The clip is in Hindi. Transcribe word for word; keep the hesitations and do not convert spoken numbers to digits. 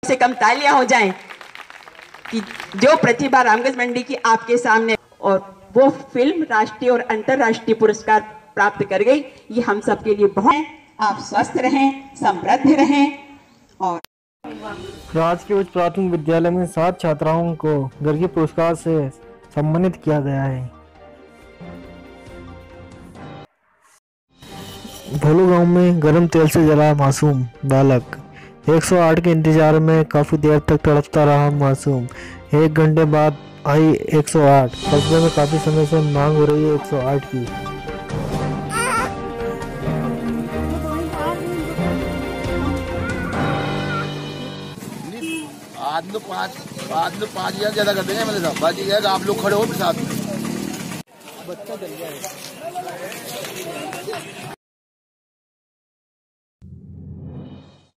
से कम तालियां हो जाएं कि जो प्रतिभा रामगंज मंडी की आपके सामने, और वो फिल्म राष्ट्रीय और अंतर्राष्ट्रीय पुरस्कार प्राप्त कर गई। ये हम सबके लिए बहुत, आप स्वस्थ रहें, समृद्ध रहें। और राजकीय उच्च प्राथमिक विद्यालय में सात छात्राओं को गर्गी पुरस्कार से सम्मानित किया गया है। भोलू गांव में गर्म तेल से जला मासूम बालक। एक सौ आठ के इंतजार में काफी देर तक तड़पता रहा मासूम। एक घंटे बाद आई एक सौ आठ। कस्बे में काफी समय से मांग हो रही है एक सौ आठ की। आज तो पाँच आज तो पाँच हजार ज्यादा कर देंगे मेरे साथ। बाकी है आप लोग खड़े हो साथ में। बच्चा चल गया है।